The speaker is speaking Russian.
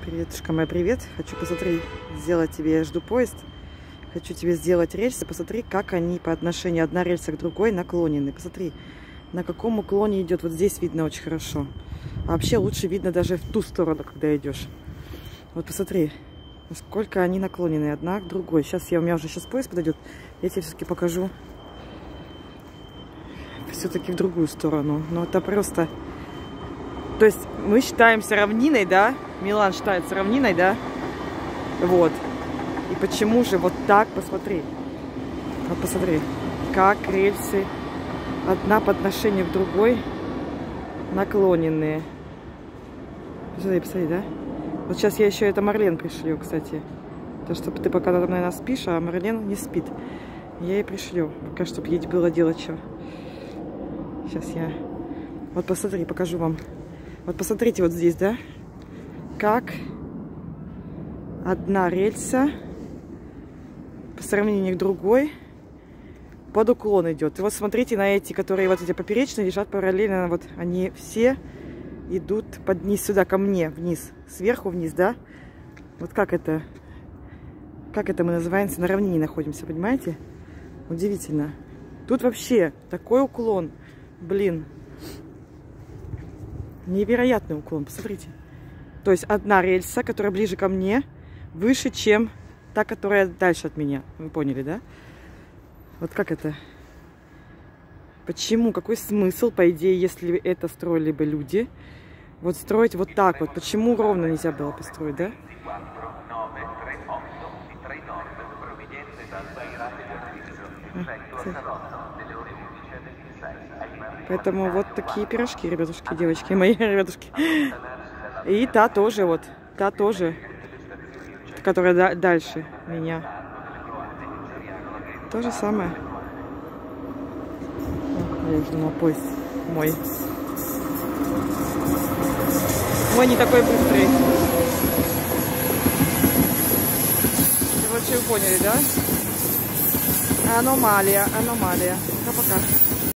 Приветушка моя, привет. Хочу, посмотри, сделать тебе, я жду поезд. Хочу тебе сделать рельсы. Посмотри, как они по отношению одна рельса к другой наклонены. Посмотри, на каком уклоне идет. Вот здесь видно очень хорошо. А вообще лучше видно даже в ту сторону, когда идешь. Вот посмотри, насколько они наклонены одна к другой. Сейчас у меня уже поезд подойдет. Я тебе все-таки покажу. Все-таки в другую сторону. Но это просто... То есть мы считаемся равниной, да? Милан считается равниной, да? Вот. И почему же вот так, посмотри. Вот посмотри, как рельсы одна по отношению к другой наклоненные. Посмотри, посмотри, да? Вот сейчас я еще это Марлен пришлю, кстати. То, чтобы ты пока, наверное, спишь, а Марлен не спит. Я ей пришлю, пока, чтобы ей было делать что. Сейчас я... Вот посмотри, покажу вам. Вот посмотрите вот здесь, да? Как одна рельса по сравнению к другой под уклон идет. И вот смотрите на эти, которые вот эти поперечные лежат параллельно. Вот они все идут под низ сюда, ко мне, вниз. Сверху вниз, да? Вот как это мы называемся? На равнине находимся, понимаете? Удивительно. Тут вообще такой уклон. Блин. Невероятный уклон, посмотрите. То есть одна рельса, которая ближе ко мне, выше, чем та, которая дальше от меня. Вы поняли, да? Вот как это? Почему? Какой смысл, по идее, если это строили бы люди? Вот строить вот так вот. Почему ровно нельзя было построить, да? Поэтому вот такие пирожки, ребятушки, девочки, мои ребятушки. И та тоже, вот, та тоже, которая дальше меня. То же самое. Я уже думала, поезд мой. Мой не такой быстрый. Короче, вы поняли, да? Аномалия, аномалия. Пока-пока.